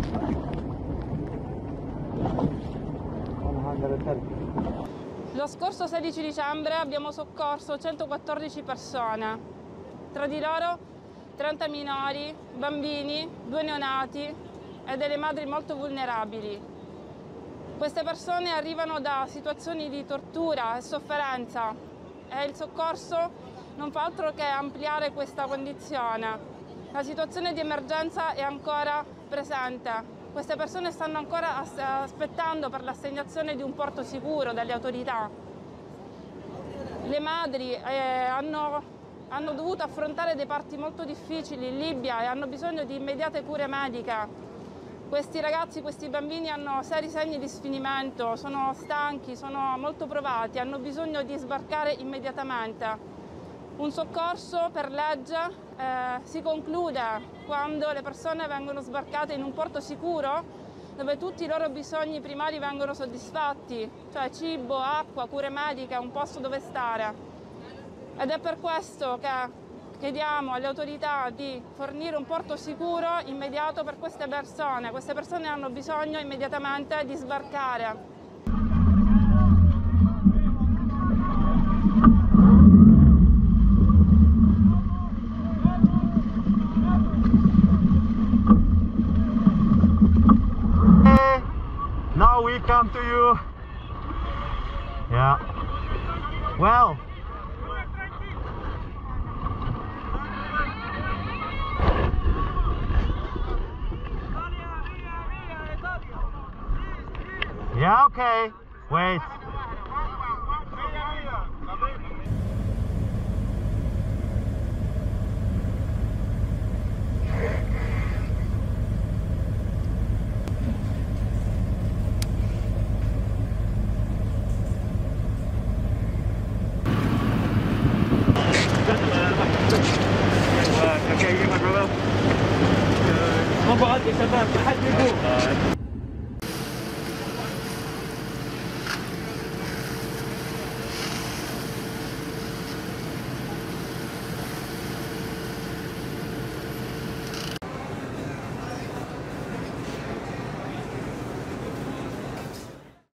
Lo scorso 16 dicembre abbiamo soccorso 114 persone, tra di loro 30 minori, bambini, 2 neonati e delle madri molto vulnerabili. Queste persone arrivano da situazioni di tortura e sofferenza e il soccorso non fa altro che ampliare questa condizione. La situazione di emergenza è ancora presente. Queste persone stanno ancora aspettando per l'assegnazione di un porto sicuro dalle autorità. Le madri hanno dovuto affrontare dei parti molto difficili in Libia e hanno bisogno di immediate cure mediche. Questi ragazzi, questi bambini hanno seri segni di sfinimento, sono stanchi, sono molto provati, hanno bisogno di sbarcare immediatamente. Un soccorso per legge si conclude quando le persone vengono sbarcate in un porto sicuro dove tutti i loro bisogni primari vengono soddisfatti, cioè cibo, acqua, cure mediche, un posto dove stare. Ed è per questo che chiediamo alle autorità di fornire un porto sicuro immediato per queste persone. Queste persone hanno bisogno immediatamente di sbarcare. Now we come to you. Yeah. Well. Yeah, okay. Wait. ما بعد يا شباب ما حد يقوم